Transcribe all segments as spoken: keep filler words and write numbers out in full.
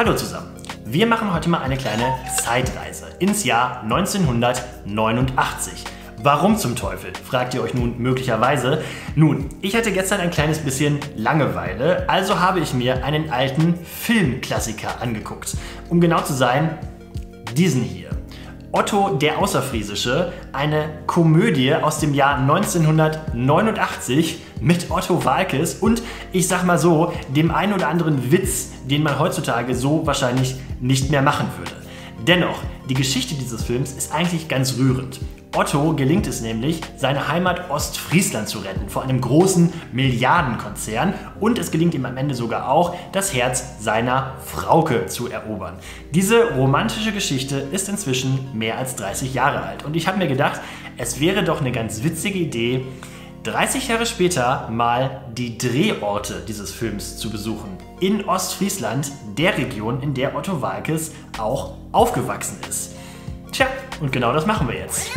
Hallo zusammen. Wir machen heute mal eine kleine Zeitreise ins Jahr neunzehnhundertneunundachtzig. Warum zum Teufel, fragt ihr euch nun möglicherweise. Nun, ich hatte gestern ein kleines bisschen Langeweile, also habe ich mir einen alten Filmklassiker angeguckt. Um genau zu sein, diesen hier. Otto der Außerfriesische, eine Komödie aus dem Jahr neunzehnhundertneunundachtzig mit Otto Waalkes und, ich sag mal so, dem einen oder anderen Witz, den man heutzutage so wahrscheinlich nicht mehr machen würde. Dennoch, die Geschichte dieses Films ist eigentlich ganz rührend. Otto gelingt es nämlich, seine Heimat Ostfriesland zu retten vor einem großen Milliardenkonzern und es gelingt ihm am Ende sogar auch, das Herz seiner Frauke zu erobern. Diese romantische Geschichte ist inzwischen mehr als dreißig Jahre alt und ich habe mir gedacht, es wäre doch eine ganz witzige Idee, dreißig Jahre später mal die Drehorte dieses Films zu besuchen. In Ostfriesland, der Region, in der Otto Waalkes auch aufgewachsen ist. Tja, und genau das machen wir jetzt.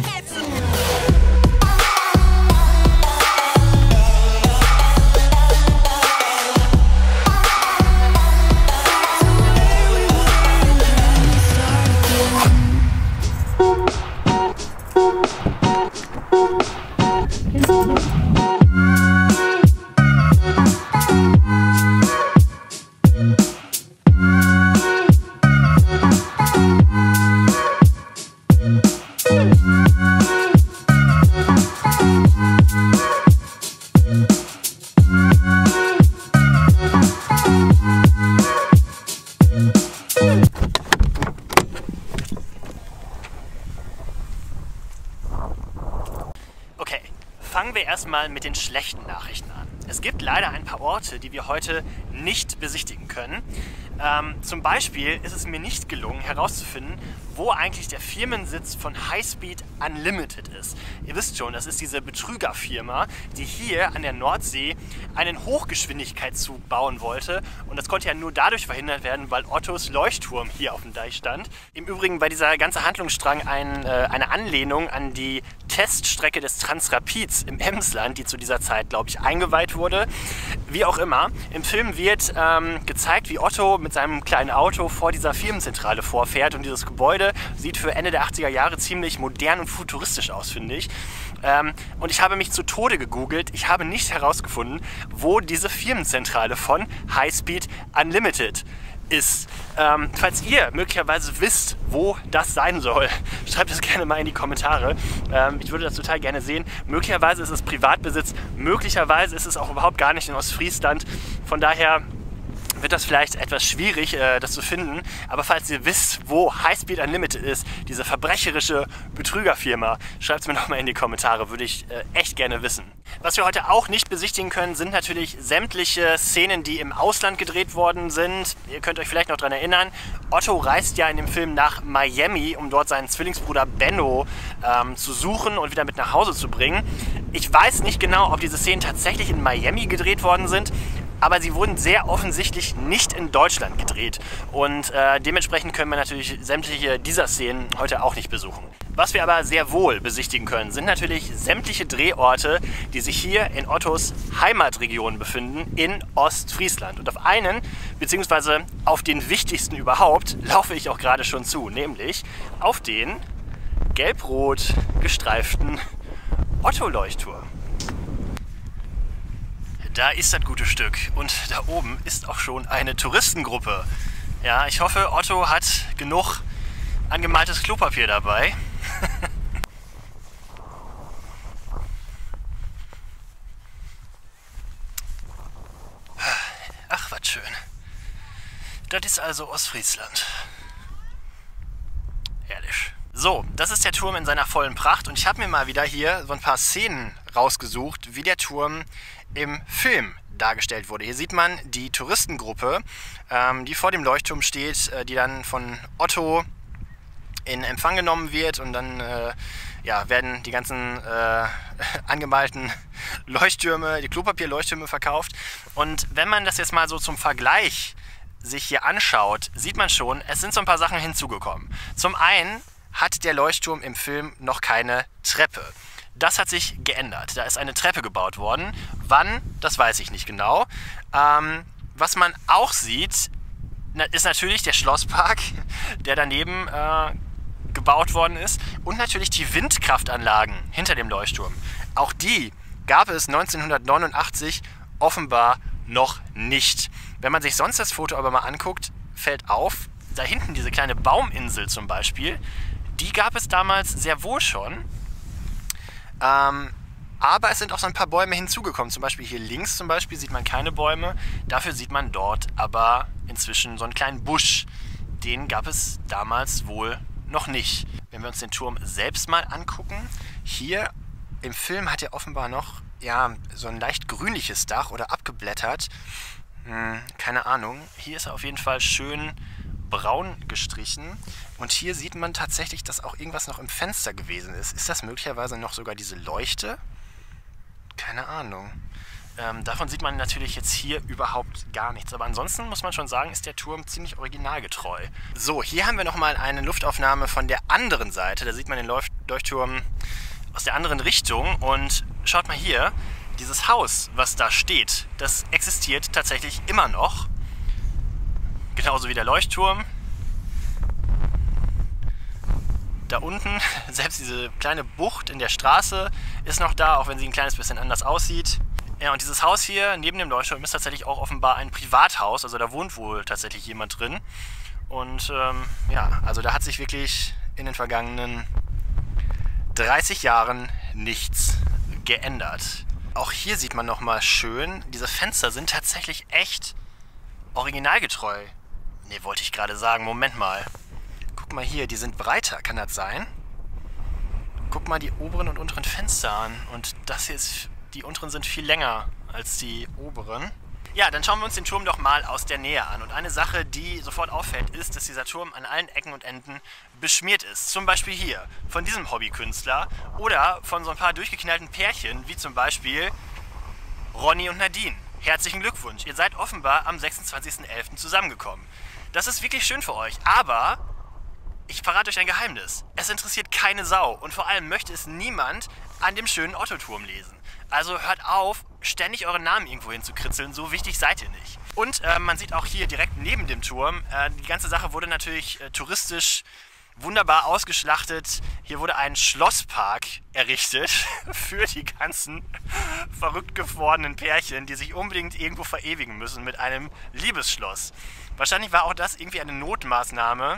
Okay, fangen wir erstmal mit den schlechten Nachrichten an. Es gibt leider ein paar Orte, die wir heute nicht besichtigen können. Ähm, zum Beispiel ist es mir nicht gelungen herauszufinden, wo eigentlich der Firmensitz von Highspeed Unlimited ist. Ihr wisst schon, das ist diese Betrügerfirma, die hier an der Nordsee einen Hochgeschwindigkeitszug bauen wollte. Und das konnte ja nur dadurch verhindert werden, weil Ottos Leuchtturm hier auf dem Deich stand. Im Übrigen war dieser ganze Handlungsstrang ein, äh, eine Anlehnung an die Teststrecke des Transrapids im Emsland, die zu dieser Zeit, glaube ich, eingeweiht wurde. Wie auch immer, im Film wird ähm, gezeigt, wie Otto mit seinem kleinen Auto vor dieser Firmenzentrale vorfährt und dieses Gebäude sieht für Ende der achtziger Jahre ziemlich modern und futuristisch aus, finde ich. Ähm, und ich habe mich zu Tode gegoogelt. Ich habe nicht herausgefunden, wo diese Firmenzentrale von Highspeed Unlimited ist. Ähm, falls ihr möglicherweise wisst, wo das sein soll, schreibt es gerne mal in die Kommentare. Ähm, ich würde das total gerne sehen. Möglicherweise ist es Privatbesitz, möglicherweise ist es auch überhaupt gar nicht in Ostfriesland. Von daher wird das vielleicht etwas schwierig, äh, das zu finden. Aber falls ihr wisst, wo Highspeed Unlimited ist, diese verbrecherische Betrügerfirma, schreibt es mir nochmal in die Kommentare, würde ich äh, echt gerne wissen. Was wir heute auch nicht besichtigen können, sind natürlich sämtliche Szenen, die im Ausland gedreht worden sind. Ihr könnt euch vielleicht noch daran erinnern, Otto reist ja in dem Film nach Miami, um dort seinen Zwillingsbruder Benno ähm, zu suchen und wieder mit nach Hause zu bringen. Ich weiß nicht genau, ob diese Szenen tatsächlich in Miami gedreht worden sind, aber sie wurden sehr offensichtlich nicht in Deutschland gedreht und äh, dementsprechend können wir natürlich sämtliche dieser Szenen heute auch nicht besuchen. Was wir aber sehr wohl besichtigen können, sind natürlich sämtliche Drehorte, die sich hier in Ottos Heimatregion befinden, in Ostfriesland. Und auf einen, beziehungsweise auf den wichtigsten überhaupt, laufe ich auch gerade schon zu, nämlich auf den gelb-rot gestreiften Otto-Leuchtturm. Da ist das gute Stück und da oben ist auch schon eine Touristengruppe. Ja, ich hoffe, Otto hat genug angemaltes Klopapier dabei. Ach, was schön. Das ist also Ostfriesland. Herrlich. So, das ist der Turm in seiner vollen Pracht und ich habe mir mal wieder hier so ein paar Szenen rausgesucht, wie der Turm im Film dargestellt wurde. Hier sieht man die Touristengruppe, ähm, die vor dem Leuchtturm steht, äh, die dann von Otto in Empfang genommen wird und dann äh, ja, werden die ganzen äh, angemalten Leuchttürme, die Klopapierleuchttürme verkauft. Und wenn man das jetzt mal so zum Vergleich sich hier anschaut, sieht man schon, es sind so ein paar Sachen hinzugekommen. Zum einen hat der Leuchtturm im Film noch keine Treppe. Das hat sich geändert. Da ist eine Treppe gebaut worden. Wann, das weiß ich nicht genau. Ähm, was man auch sieht, ist natürlich der Schlosspark, der daneben äh, gebaut worden ist. Und natürlich die Windkraftanlagen hinter dem Leuchtturm. Auch die gab es neunzehnhundertneunundachtzig offenbar noch nicht. Wenn man sich sonst das Foto aber mal anguckt, fällt auf, da hinten diese kleine Bauminsel zum Beispiel, die gab es damals sehr wohl schon. Ähm, aber es sind auch so ein paar Bäume hinzugekommen. Zum Beispiel hier links zum Beispiel sieht man keine Bäume. Dafür sieht man dort aber inzwischen so einen kleinen Busch. Den gab es damals wohl noch nicht. Wenn wir uns den Turm selbst mal angucken, hier im Film hat er offenbar noch ja, so ein leicht grünliches Dach oder abgeblättert. Hm, keine Ahnung. Hier ist er auf jeden Fall schön braun gestrichen. Und hier sieht man tatsächlich, dass auch irgendwas noch im Fenster gewesen ist. Ist das möglicherweise noch sogar diese Leuchte? Keine Ahnung. Ähm, davon sieht man natürlich jetzt hier überhaupt gar nichts. Aber ansonsten muss man schon sagen, ist der Turm ziemlich originalgetreu. So, hier haben wir nochmal eine Luftaufnahme von der anderen Seite. Da sieht man den Leuchtturm aus der anderen Richtung. Und schaut mal hier, dieses Haus, was da steht, das existiert tatsächlich immer noch. Genauso wie der Leuchtturm. Da unten, selbst diese kleine Bucht in der Straße ist noch da, auch wenn sie ein kleines bisschen anders aussieht. Ja, und dieses Haus hier neben dem Leuchtturm ist tatsächlich auch offenbar ein Privathaus, also da wohnt wohl tatsächlich jemand drin. Und ähm, ja, also da hat sich wirklich in den vergangenen dreißig Jahren nichts geändert. Auch hier sieht man nochmal schön, diese Fenster sind tatsächlich echt originalgetreu. Ne, wollte ich gerade sagen, Moment mal. Guck mal hier, die sind breiter, kann das sein? Guck mal die oberen und unteren Fenster an. Und das hier ist, die unteren sind viel länger als die oberen. Ja, dann schauen wir uns den Turm doch mal aus der Nähe an. Und eine Sache, die sofort auffällt, ist, dass dieser Turm an allen Ecken und Enden beschmiert ist. Zum Beispiel hier, von diesem Hobbykünstler oder von so ein paar durchgeknallten Pärchen, wie zum Beispiel Ronny und Nadine. Herzlichen Glückwunsch, ihr seid offenbar am sechsundzwanzigsten elften zusammengekommen. Das ist wirklich schön für euch, aber ich verrate euch ein Geheimnis. Es interessiert keine Sau und vor allem möchte es niemand an dem schönen Otto-Turm lesen. Also hört auf, ständig euren Namen irgendwo hinzukritzeln, so wichtig seid ihr nicht. Und äh, man sieht auch hier direkt neben dem Turm, äh, die ganze Sache wurde natürlich äh, touristisch wunderbar ausgeschlachtet. Hier wurde ein Schlosspark errichtet für die ganzen verrückt gewordenen Pärchen, die sich unbedingt irgendwo verewigen müssen mit einem Liebesschloss. Wahrscheinlich war auch das irgendwie eine Notmaßnahme,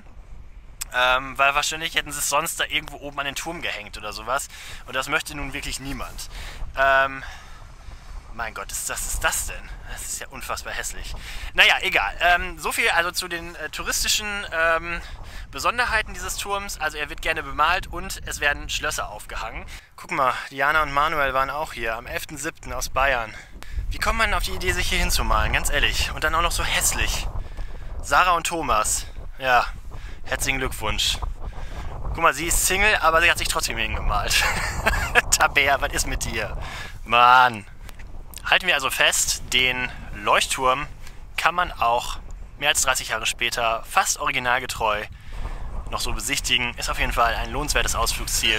ähm, weil wahrscheinlich hätten sie es sonst da irgendwo oben an den Turm gehängt oder sowas. Und das möchte nun wirklich niemand. Ähm, mein Gott, ist das, ist das denn? Das ist ja unfassbar hässlich. Naja, egal. Ähm, so viel also zu den äh, touristischen ähm, Besonderheiten dieses Turms. Also er wird gerne bemalt und es werden Schlösser aufgehangen. Guck mal, Diana und Manuel waren auch hier am elften siebten aus Bayern. Wie kommt man auf die Idee, sich hier hinzumalen? Ganz ehrlich. Und dann auch noch so hässlich. Sarah und Thomas. Ja, herzlichen Glückwunsch. Guck mal, sie ist Single, aber sie hat sich trotzdem hingemalt. Tabea, was ist mit dir? Mann. Halten wir also fest, den Leuchtturm kann man auch mehr als dreißig Jahre später fast originalgetreu noch so besichtigen. Ist auf jeden Fall ein lohnenswertes Ausflugsziel.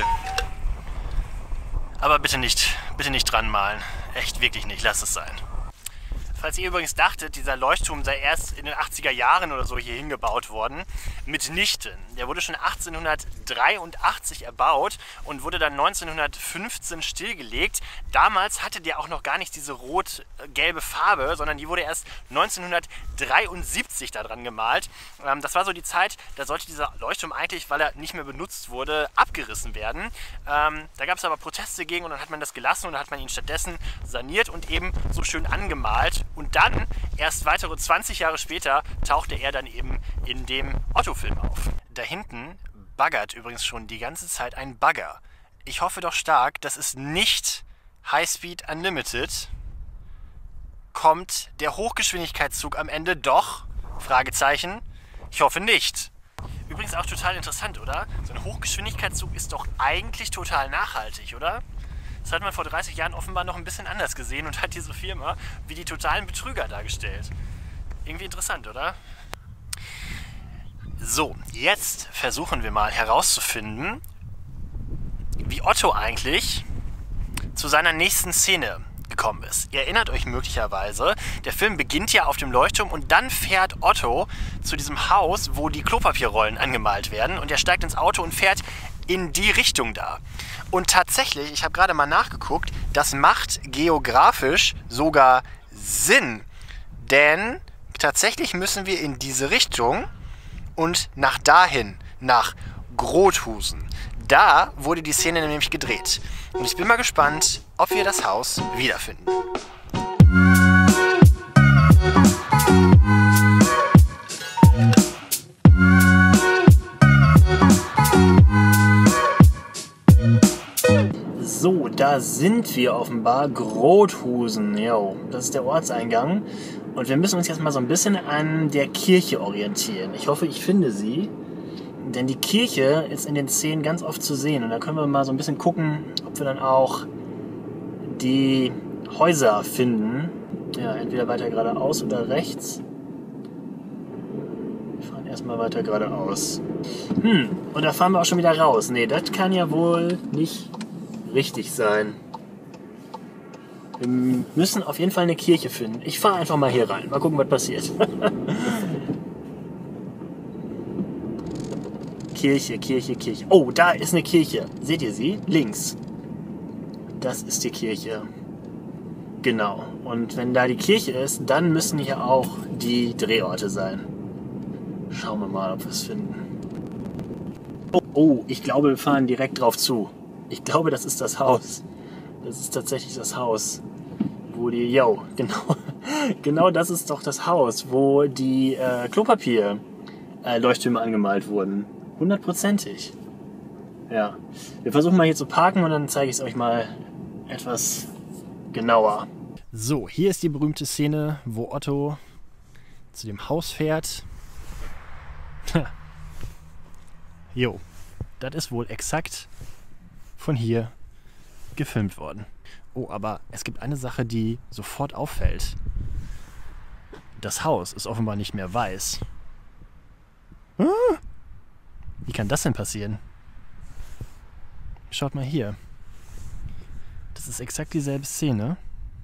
Aber bitte nicht, bitte nicht dran malen. Echt, wirklich nicht. Lasst es sein. Falls ihr übrigens dachtet, dieser Leuchtturm sei erst in den achtziger Jahren oder so hier hingebaut worden, mitnichten. Der wurde schon achtzehnhundertdreiundachtzig erbaut und wurde dann neunzehnhundertfünfzehn stillgelegt. Damals hatte der auch noch gar nicht diese rot-gelbe Farbe, sondern die wurde erst neunzehnhundertdreiundsiebzig da dran gemalt. Das war so die Zeit, da sollte dieser Leuchtturm eigentlich, weil er nicht mehr benutzt wurde, abgerissen werden. Da gab es aber Proteste gegen und dann hat man das gelassen und dann hat man ihn stattdessen saniert und eben so schön angemalt. Und dann, erst weitere zwanzig Jahre später, tauchte er dann eben in dem Otto-Film auf. Da hinten baggert übrigens schon die ganze Zeit ein Bagger. Ich hoffe doch stark, das ist nicht Highspeed Unlimited. Kommt der Hochgeschwindigkeitszug am Ende doch? Fragezeichen. Ich hoffe nicht. Übrigens auch total interessant, oder? So ein Hochgeschwindigkeitszug ist doch eigentlich total nachhaltig, oder? Das hat man vor dreißig Jahren offenbar noch ein bisschen anders gesehen und hat diese Firma wie die totalen Betrüger dargestellt. Irgendwie interessant, oder? So, jetzt versuchen wir mal herauszufinden, wie Otto eigentlich zu seiner nächsten Szene gekommen ist. Ihr erinnert euch möglicherweise, der Film beginnt ja auf dem Leuchtturm und dann fährt Otto zu diesem Haus, wo die Klopapierrollen angemalt werden und er steigt ins Auto und fährt in die Richtung da. Und tatsächlich, ich habe gerade mal nachgeguckt, das macht geografisch sogar Sinn, denn tatsächlich müssen wir in diese Richtung und nach dahin, nach Grothusen. Da wurde die Szene nämlich gedreht. Und ich bin mal gespannt, ob wir das Haus wiederfinden. So, da sind wir offenbar. Grothusen, jo, das ist der Ortseingang. Und wir müssen uns jetzt mal so ein bisschen an der Kirche orientieren. Ich hoffe, ich finde sie. Denn die Kirche ist in den Szenen ganz oft zu sehen. Und da können wir mal so ein bisschen gucken, ob wir dann auch die Häuser finden. Ja, entweder weiter geradeaus oder rechts. Wir fahren erstmal weiter geradeaus. Hm, und da fahren wir auch schon wieder raus. Nee, das kann ja wohl nicht richtig sein. Wir müssen auf jeden Fall eine Kirche finden. Ich fahre einfach mal hier rein. Mal gucken, was passiert. Kirche, Kirche, Kirche. Oh, da ist eine Kirche. Seht ihr sie? Links. Das ist die Kirche. Genau. Und wenn da die Kirche ist, dann müssen hier auch die Drehorte sein. Schauen wir mal, ob wir es finden. Oh, oh, ich glaube, wir fahren direkt drauf zu. Ich glaube, das ist das Haus. Das ist tatsächlich das Haus, wo die, yo, genau, genau das ist doch das Haus, wo die äh, Klopapier-Leuchttürme äh, angemalt wurden. Hundertprozentig. Ja. Wir versuchen mal hier zu parken und dann zeige ich es euch mal etwas genauer. So, hier ist die berühmte Szene, wo Otto zu dem Haus fährt. Jo, das ist wohl exakt von hier gefilmt worden. Oh, aber es gibt eine Sache, die sofort auffällt. Das Haus ist offenbar nicht mehr weiß. Wie kann das denn passieren? Schaut mal hier. Das ist exakt dieselbe Szene.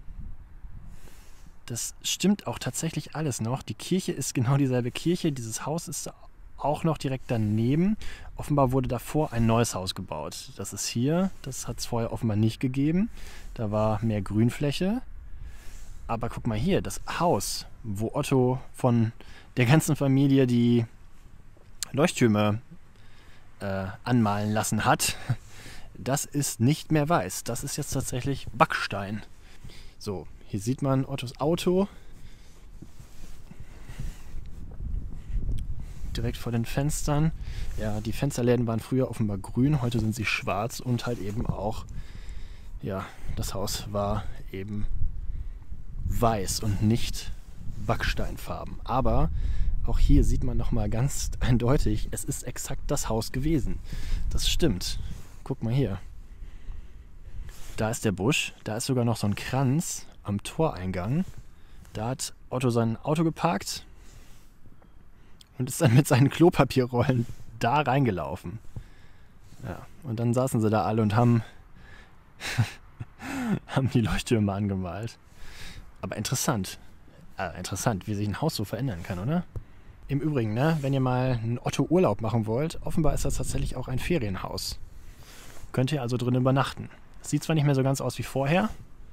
Das stimmt auch tatsächlich alles noch. Die Kirche ist genau dieselbe Kirche. Dieses Haus ist auch noch direkt daneben. Offenbar wurde davor ein neues Haus gebaut. Das ist hier. Das hat es vorher offenbar nicht gegeben. Da war mehr Grünfläche. Aber guck mal hier, das Haus, wo Otto von der ganzen Familie die Leuchttürme äh, anmalen lassen hat, das ist nicht mehr weiß. Das ist jetzt tatsächlich Backstein. So, hier sieht man Ottos Auto. Direkt vor den Fenstern. Ja, die Fensterläden waren früher offenbar grün, heute sind sie schwarz und halt eben auch, ja, das Haus war eben weiß und nicht Backsteinfarben. Aber auch hier sieht man nochmal ganz eindeutig, es ist exakt das Haus gewesen. Das stimmt. Guck mal hier. Da ist der Busch, da ist sogar noch so ein Kranz am Toreingang. Da hat Otto sein Auto geparkt und ist dann mit seinen Klopapierrollen da reingelaufen. Ja, und dann saßen sie da alle und haben, haben die Leuchttürme angemalt. Aber interessant. Äh, interessant, wie sich ein Haus so verändern kann, oder? Im Übrigen, ne, wenn ihr mal einen Otto-Urlaub machen wollt, offenbar ist das tatsächlich auch ein Ferienhaus. Könnt ihr also drin übernachten. Sieht zwar nicht mehr so ganz aus wie vorher,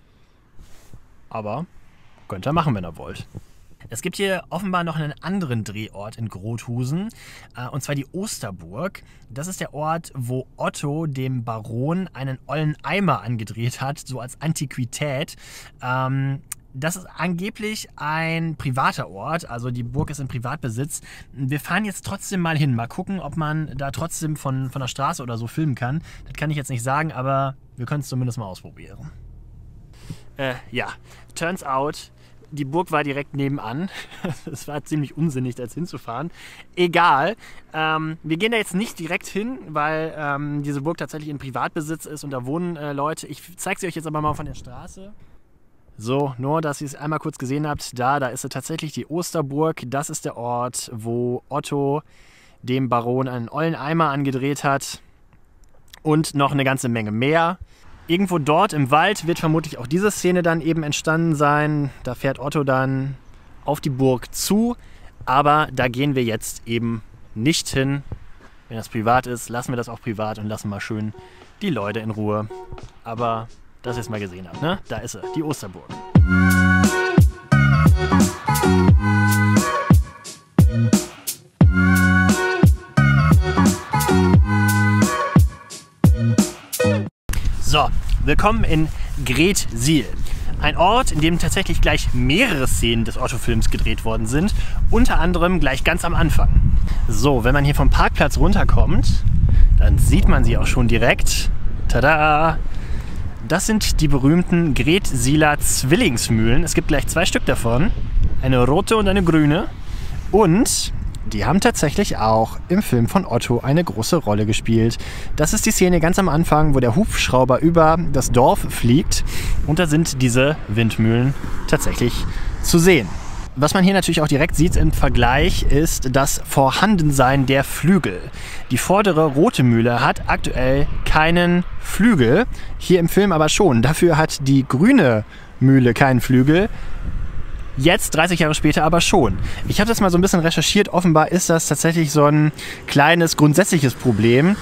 aber könnt ihr machen, wenn ihr wollt. Es gibt hier offenbar noch einen anderen Drehort in Grothusen, äh, und zwar die Osterburg. Das ist der Ort, wo Otto dem Baron einen ollen Eimer angedreht hat, so als Antiquität. Ähm, das ist angeblich ein privater Ort, also die Burg ist in Privatbesitz. Wir fahren jetzt trotzdem mal hin, mal gucken, ob man da trotzdem von, von der Straße oder so filmen kann. Das kann ich jetzt nicht sagen, aber wir können es zumindest mal ausprobieren. Äh, ja, turns out, die Burg war direkt nebenan. Es war ziemlich unsinnig, da jetzt hinzufahren. Egal. Ähm, wir gehen da jetzt nicht direkt hin, weil ähm, diese Burg tatsächlich in Privatbesitz ist und da wohnen äh, Leute. Ich zeige sie euch jetzt aber mal von der Straße. So, nur, dass ihr es einmal kurz gesehen habt. Da, da ist tatsächlich die Osterburg. Das ist der Ort, wo Otto dem Baron einen ollen Eimer angedreht hat. Und noch eine ganze Menge mehr. Irgendwo dort im Wald wird vermutlich auch diese Szene dann eben entstanden sein. Da fährt Otto dann auf die Burg zu, aber da gehen wir jetzt eben nicht hin. Wenn das privat ist, lassen wir das auch privat und lassen mal schön die Leute in Ruhe. Aber dass ihr es mal gesehen habt, ne? Da ist sie, die Osterburg. So, willkommen in Greetsiel. Ein Ort, in dem tatsächlich gleich mehrere Szenen des Otto-Films gedreht worden sind. Unter anderem gleich ganz am Anfang. So, wenn man hier vom Parkplatz runterkommt, dann sieht man sie auch schon direkt. Tada! Das sind die berühmten Greetsieler Zwillingsmühlen. Es gibt gleich zwei Stück davon. Eine rote und eine grüne. Und die haben tatsächlich auch im Film von Otto eine große Rolle gespielt. Das ist die Szene ganz am Anfang, wo der Hubschrauber über das Dorf fliegt. Und da sind diese Windmühlen tatsächlich zu sehen. Was man hier natürlich auch direkt sieht im Vergleich ist das Vorhandensein der Flügel. Die vordere rote Mühle hat aktuell keinen Flügel, hier im Film aber schon. Dafür hat die grüne Mühle keinen Flügel. Jetzt, dreißig Jahre später, aber schon. Ich habe das mal so ein bisschen recherchiert. Offenbar ist das tatsächlich so ein kleines grundsätzliches Problem.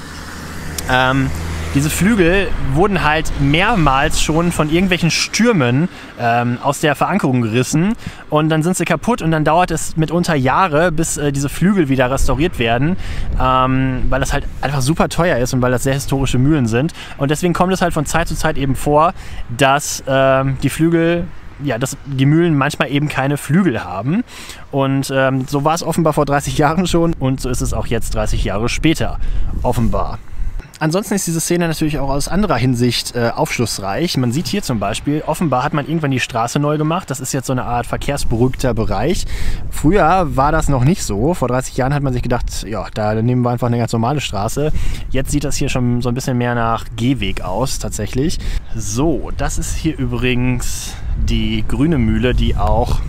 Ähm, diese Flügel wurden halt mehrmals schon von irgendwelchen Stürmen ähm, aus der Verankerung gerissen. Und dann sind sie kaputt und dann dauert es mitunter Jahre, bis äh, diese Flügel wieder restauriert werden. Ähm, weil das halt einfach super teuer ist und weil das sehr historische Mühlen sind. Und deswegen kommt es halt von Zeit zu Zeit eben vor, dass ähm, die Flügel... Ja, dass die Mühlen manchmal eben keine Flügel haben. Und ähm, so war es offenbar vor dreißig Jahren schon und so ist es auch jetzt dreißig Jahre später offenbar. Ansonsten ist diese Szene natürlich auch aus anderer Hinsicht äh, aufschlussreich. Man sieht hier zum Beispiel, offenbar hat man irgendwann die Straße neu gemacht. Das ist jetzt so eine Art verkehrsberuhigter Bereich. Früher war das noch nicht so. Vor dreißig Jahren hat man sich gedacht, ja, da nehmen wir einfach eine ganz normale Straße. Jetzt sieht das hier schon so ein bisschen mehr nach Gehweg aus, tatsächlich. So, das ist hier übrigens die grüne Mühle, die auch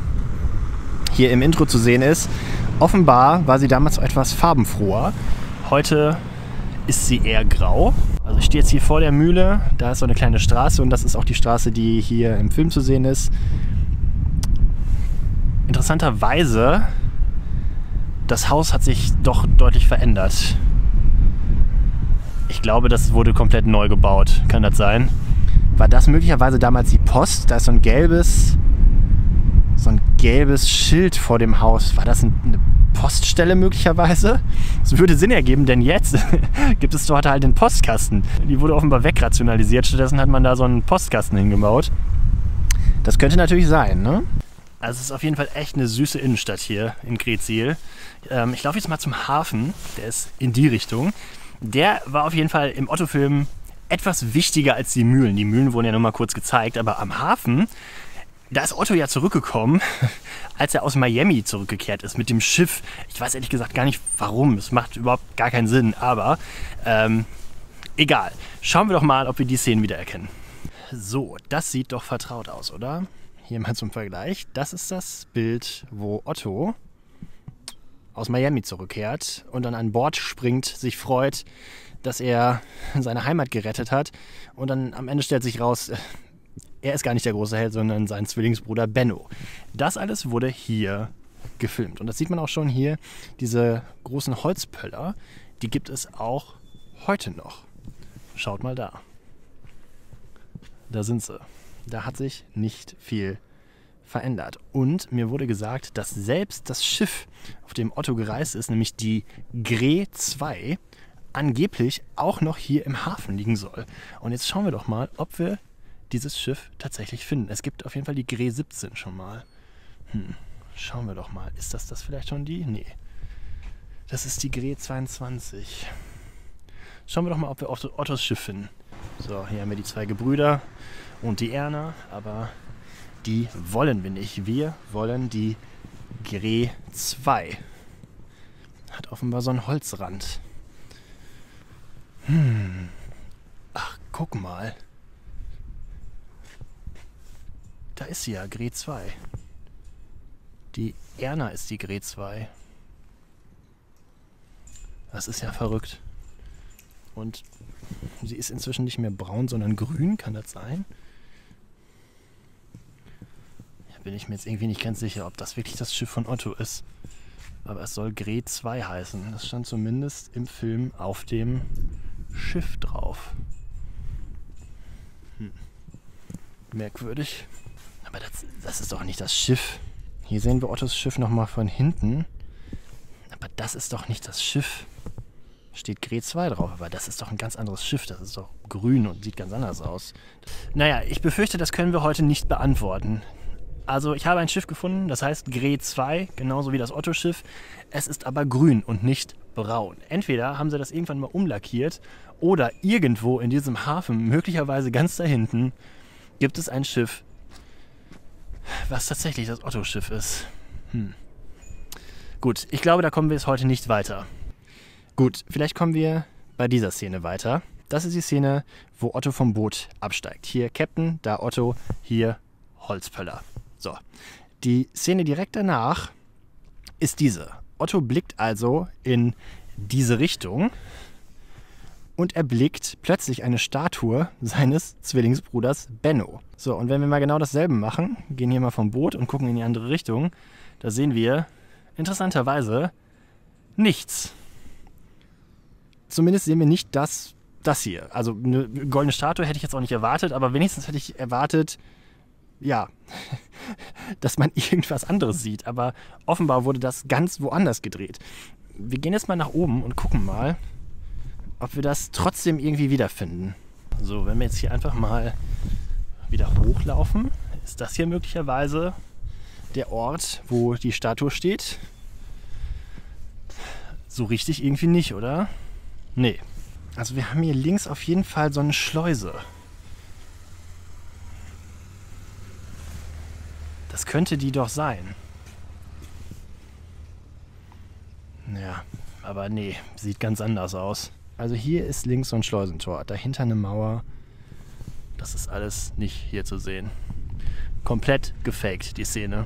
hier im Intro zu sehen ist. Offenbar war sie damals etwas farbenfroher. Heute ist sie eher grau. Also ich stehe jetzt hier vor der Mühle, da ist so eine kleine Straße und das ist auch die Straße, die hier im Film zu sehen ist. Interessanterweise, das Haus hat sich doch deutlich verändert. Ich glaube, das wurde komplett neu gebaut. Kann das sein? War das möglicherweise damals die Post? Da ist so ein gelbes, so ein gelbes Schild vor dem Haus. War das eine Poststelle möglicherweise? Das würde Sinn ergeben, denn jetzt gibt es dort halt den Postkasten. Die wurde offenbar wegrationalisiert. Stattdessen hat man da so einen Postkasten hingebaut. Das könnte natürlich sein, ne? Also es ist auf jeden Fall echt eine süße Innenstadt hier in Greetsiel. Ähm, ich laufe jetzt mal zum Hafen. Der ist in die Richtung. Der war auf jeden Fall im Otto-Film etwas wichtiger als die Mühlen. Die Mühlen wurden ja nur mal kurz gezeigt, aber am Hafen, da ist Otto ja zurückgekommen, als er aus Miami zurückgekehrt ist mit dem Schiff. Ich weiß ehrlich gesagt gar nicht warum, es macht überhaupt gar keinen Sinn, aber ähm, egal. Schauen wir doch mal, ob wir die Szenen wiedererkennen. So, das sieht doch vertraut aus, oder? Hier mal zum Vergleich. Das ist das Bild, wo Otto aus Miami zurückkehrt und dann an Bord springt, sich freut, dass er seine Heimat gerettet hat. Und dann am Ende stellt sich raus, er ist gar nicht der große Held, sondern sein Zwillingsbruder Benno. Das alles wurde hier gefilmt. Und das sieht man auch schon hier, diese großen Holzpöller, die gibt es auch heute noch. Schaut mal da. Da sind sie. Da hat sich nicht viel verändert. Und mir wurde gesagt, dass selbst das Schiff, auf dem Otto gereist ist, nämlich die Gree zwei, angeblich auch noch hier im Hafen liegen soll. Und jetzt schauen wir doch mal, ob wir dieses Schiff tatsächlich finden. Es gibt auf jeden Fall die Gree siebzehn schon mal. Hm. Schauen wir doch mal. Ist das das vielleicht schon die? Nee. Das ist die Gree zweiundzwanzig. Schauen wir doch mal, ob wir Otto, Ottos Schiff finden. So, hier haben wir die zwei Gebrüder und die Erna, aber die wollen wir nicht. Wir wollen die Gree zwei. Hat offenbar so einen Holzrand. Hm. Ach, guck mal. Da ist sie ja, Gree zwei. Die Erna ist die Gree zwei. Das ist ja verrückt. Und sie ist inzwischen nicht mehr braun, sondern grün. Kann das sein? Da bin ich mir jetzt irgendwie nicht ganz sicher, ob das wirklich das Schiff von Otto ist. Aber es soll Gret zwei heißen. Das stand zumindest im Film auf dem Schiff drauf. Hm. Merkwürdig. Aber das, das ist doch nicht das Schiff. Hier sehen wir Ottos Schiff nochmal von hinten. Aber das ist doch nicht das Schiff. Steht Gret zwei drauf, aber das ist doch ein ganz anderes Schiff. Das ist doch grün und sieht ganz anders aus. Naja, ich befürchte, das können wir heute nicht beantworten. Also ich habe ein Schiff gefunden, das heißt Gret zwei, genauso wie das Otto-Schiff. Es ist aber grün und nicht braun. Entweder haben sie das irgendwann mal umlackiert oder irgendwo in diesem Hafen, möglicherweise ganz da hinten, gibt es ein Schiff, was tatsächlich das Otto-Schiff ist. Hm. Gut, ich glaube, da kommen wir jetzt heute nicht weiter. Gut, vielleicht kommen wir bei dieser Szene weiter. Das ist die Szene, wo Otto vom Boot absteigt. Hier Captain, da Otto, hier Holzpöller. So, die Szene direkt danach ist diese. Otto blickt also in diese Richtung und erblickt plötzlich eine Statue seines Zwillingsbruders Benno. So, und wenn wir mal genau dasselbe machen, gehen hier mal vom Boot und gucken in die andere Richtung, da sehen wir interessanterweise nichts. Zumindest sehen wir nicht das, das hier. Also eine goldene Statue hätte ich jetzt auch nicht erwartet, aber wenigstens hätte ich erwartet, ja, dass man irgendwas anderes sieht. Aber offenbar wurde das ganz woanders gedreht. Wir gehen jetzt mal nach oben und gucken mal, ob wir das trotzdem irgendwie wiederfinden. So, wenn wir jetzt hier einfach mal wieder hochlaufen, ist das hier möglicherweise der Ort, wo die Statue steht. So richtig irgendwie nicht, oder? Nee. Also wir haben hier links auf jeden Fall so eine Schleuse. Das könnte die doch sein. Ja, aber nee, sieht ganz anders aus. Also hier ist links so ein Schleusentor, dahinter eine Mauer. Das ist alles nicht hier zu sehen. Komplett gefaked, die Szene.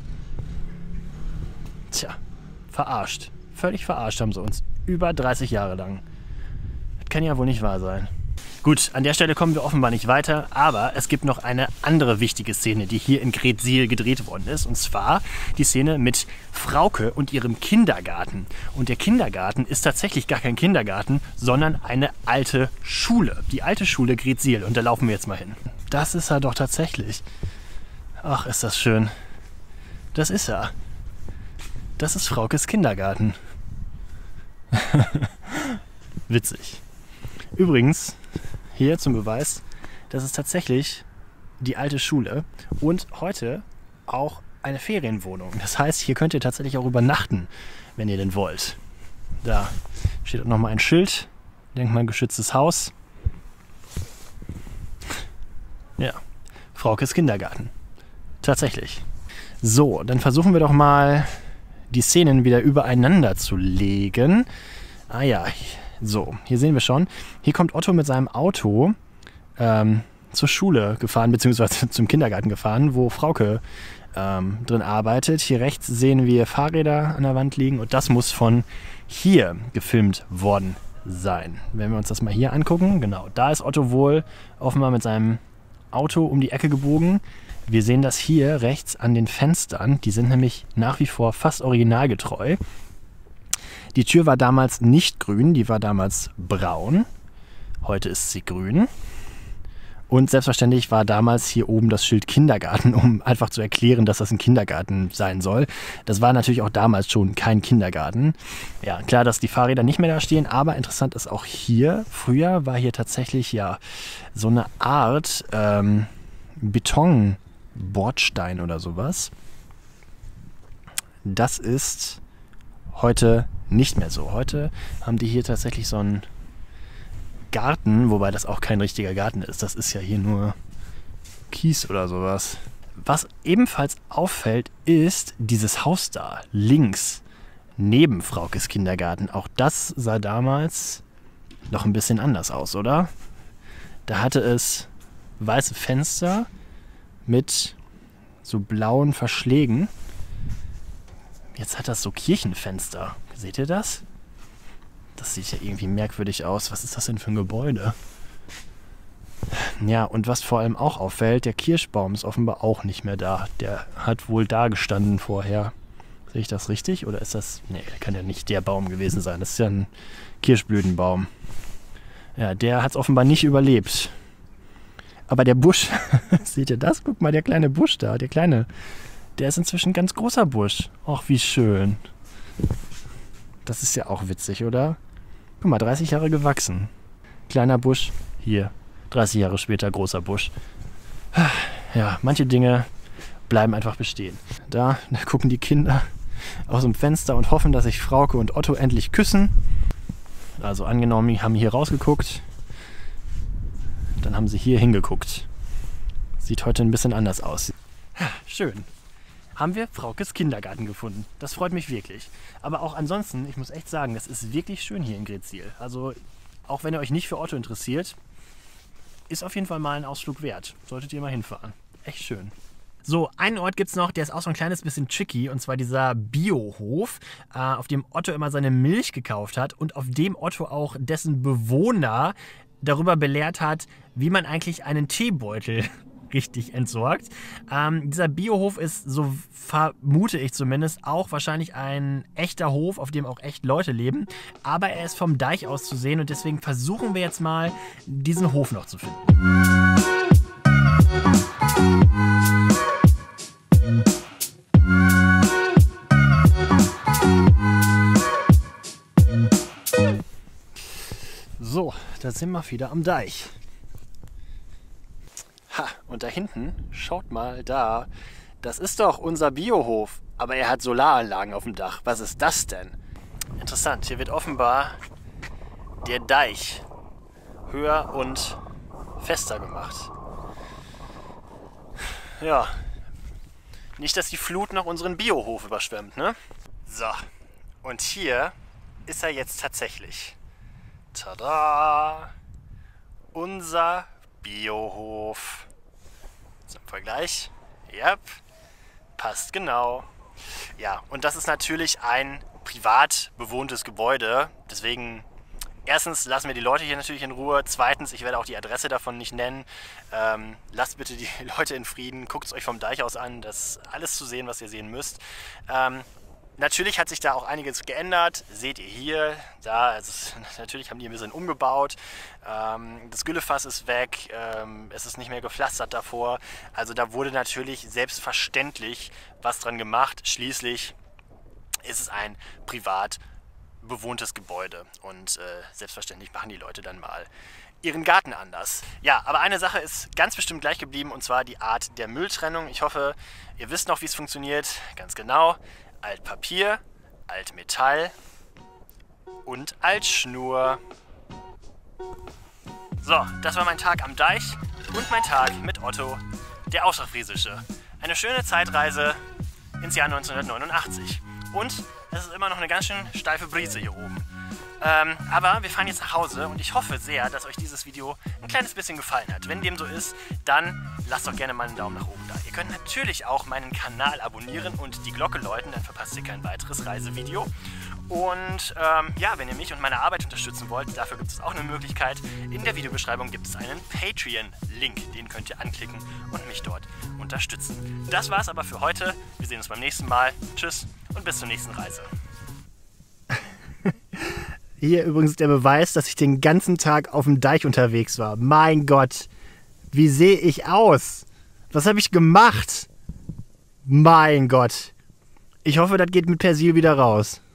Tja, verarscht. Völlig verarscht haben sie uns. Über dreißig Jahre lang. Das kann ja wohl nicht wahr sein. Gut, an der Stelle kommen wir offenbar nicht weiter, aber es gibt noch eine andere wichtige Szene, die hier in Gretsiel gedreht worden ist. Und zwar die Szene mit Frauke und ihrem Kindergarten. Und der Kindergarten ist tatsächlich gar kein Kindergarten, sondern eine alte Schule. Die alte Schule Gretsiel. Und da laufen wir jetzt mal hin. Das ist er doch tatsächlich. Ach, ist das schön. Das ist er. Das ist Fraukes Kindergarten. Witzig. Übrigens, hier zum Beweis, das ist tatsächlich die alte Schule und heute auch eine Ferienwohnung. Das heißt, hier könnt ihr tatsächlich auch übernachten, wenn ihr denn wollt. Da steht auch nochmal ein Schild, denkmalgeschütztes Haus. Ja, Fraukes Kindergarten. Tatsächlich. So, dann versuchen wir doch mal, die Szenen wieder übereinander zu legen. Ah ja, so, hier sehen wir schon. Hier kommt Otto mit seinem Auto ähm, zur Schule gefahren, beziehungsweise zum Kindergarten gefahren, wo Frauke ähm, drin arbeitet. Hier rechts sehen wir Fahrräder an der Wand liegen und das muss von hier gefilmt worden sein. Wenn wir uns das mal hier angucken, genau, da ist Otto wohl offenbar mit seinem Auto um die Ecke gebogen. Wir sehen das hier rechts an den Fenstern. Die sind nämlich nach wie vor fast originalgetreu. Die Tür war damals nicht grün, die war damals braun. Heute ist sie grün. Und selbstverständlich war damals hier oben das Schild Kindergarten, um einfach zu erklären, dass das ein Kindergarten sein soll. Das war natürlich auch damals schon kein Kindergarten. Ja, klar, dass die Fahrräder nicht mehr da stehen, aber interessant ist auch hier, früher war hier tatsächlich ja so eine Art ähm, Betonbordstein oder sowas. Das ist heute nicht mehr so. Heute haben die hier tatsächlich so einen Garten, wobei das auch kein richtiger Garten ist. Das ist ja hier nur Kies oder sowas. Was ebenfalls auffällt, ist dieses Haus da, links, neben Fraukes Kindergarten. Auch das sah damals noch ein bisschen anders aus, oder? Da hatte es weiße Fenster mit so blauen Verschlägen. Jetzt hat das so Kirchenfenster. Seht ihr das? Das sieht ja irgendwie merkwürdig aus. Was ist das denn für ein Gebäude? Ja, und was vor allem auch auffällt, der Kirschbaum ist offenbar auch nicht mehr da. Der hat wohl da gestanden vorher. Sehe ich das richtig? Oder ist das... Nee, kann ja nicht der Baum gewesen sein. Das ist ja ein Kirschblütenbaum. Ja, der hat es offenbar nicht überlebt. Aber der Busch, seht ihr das? Guck mal, der kleine Busch da, der kleine, der ist inzwischen ein ganz großer Busch. Ach, wie schön. Das ist ja auch witzig, oder? Guck mal, dreißig Jahre gewachsen. Kleiner Busch, hier. dreißig Jahre später großer Busch. Ja, manche Dinge bleiben einfach bestehen. Da, da gucken die Kinder aus dem Fenster und hoffen, dass sich Frauke und Otto endlich küssen. Also angenommen, die haben hier rausgeguckt. Dann haben sie hier hingeguckt. Sieht heute ein bisschen anders aus. Schön. Haben wir Fraukes Kindergarten gefunden. Das freut mich wirklich. Aber auch ansonsten, ich muss echt sagen, das ist wirklich schön hier in Greetsiel. Also auch wenn ihr euch nicht für Otto interessiert, ist auf jeden Fall mal ein Ausflug wert. Solltet ihr mal hinfahren. Echt schön. So, einen Ort gibt es noch, der ist auch so ein kleines bisschen tricky, und zwar dieser Biohof, äh, auf dem Otto immer seine Milch gekauft hat und auf dem Otto auch dessen Bewohner darüber belehrt hat, wie man eigentlich einen Teebeutel richtig entsorgt. Ähm, dieser Biohof ist, so vermute ich zumindest, auch wahrscheinlich ein echter Hof, auf dem auch echt Leute leben, aber er ist vom Deich aus zu sehen und deswegen versuchen wir jetzt mal, diesen Hof noch zu finden. So, da sind wir wieder am Deich. Ha, und da hinten, schaut mal da, das ist doch unser Biohof, aber er hat Solaranlagen auf dem Dach. Was ist das denn? Interessant, hier wird offenbar der Deich höher und fester gemacht. Ja, nicht, dass die Flut noch unseren Biohof überschwemmt, ne? So, und hier ist er jetzt tatsächlich. Tada! Unser Biohof. Zum Vergleich. Ja, passt genau. Ja, und das ist natürlich ein privat bewohntes Gebäude. Deswegen, erstens lassen wir die Leute hier natürlich in Ruhe. Zweitens, ich werde auch die Adresse davon nicht nennen. Ähm, lasst bitte die Leute in Frieden. Guckt es euch vom Deich aus an. Das ist alles zu sehen, was ihr sehen müsst. Ähm, Natürlich hat sich da auch einiges geändert, seht ihr hier, da, also natürlich haben die ein bisschen umgebaut, ähm, das Güllefass ist weg, ähm, es ist nicht mehr gepflastert davor, also da wurde natürlich selbstverständlich was dran gemacht, schließlich ist es ein privat bewohntes Gebäude und äh, selbstverständlich machen die Leute dann mal ihren Garten anders. Ja, aber eine Sache ist ganz bestimmt gleich geblieben, und zwar die Art der Mülltrennung. Ich hoffe, ihr wisst noch, wie es funktioniert, ganz genau. Altpapier, Altmetall und Altschnur. So, das war mein Tag am Deich und mein Tag mit Otto, der Außerfriesische. Eine schöne Zeitreise ins Jahr neunzehnhundertneunundachtzig. Und es ist immer noch eine ganz schön steife Brise hier oben. Ähm, aber wir fahren jetzt nach Hause und ich hoffe sehr, dass euch dieses Video ein kleines bisschen gefallen hat. Wenn dem so ist, dann lasst doch gerne mal einen Daumen nach oben da. Ihr könnt natürlich auch meinen Kanal abonnieren und die Glocke läuten, dann verpasst ihr kein weiteres Reisevideo. Und ähm, ja, wenn ihr mich und meine Arbeit unterstützen wollt, dafür gibt es auch eine Möglichkeit. In der Videobeschreibung gibt es einen Patreon-Link, den könnt ihr anklicken und mich dort unterstützen. Das war's aber für heute. Wir sehen uns beim nächsten Mal. Tschüss und bis zur nächsten Reise. Hier übrigens der Beweis, dass ich den ganzen Tag auf dem Deich unterwegs war. Mein Gott, wie sehe ich aus? Was habe ich gemacht? Mein Gott. Ich hoffe, das geht mit Persil wieder raus.